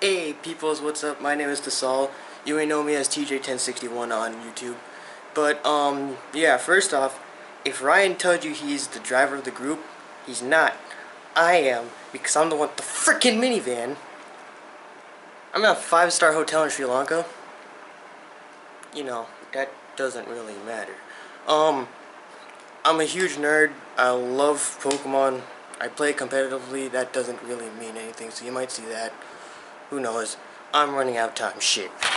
Hey peoples, what's up? My name is Thisal. You may know me as TJ1061 on YouTube. But yeah, first off, if Ryan told you he's the driver of the group, he's not. I am, because I'm the one with the frickin' minivan. I'm at a 5-star hotel in Sri Lanka. You know, that doesn't really matter. I'm a huge nerd. I love Pokemon. I play competitively. That doesn't really mean anything, so you might see that. Who knows? I'm running out of time. Shit.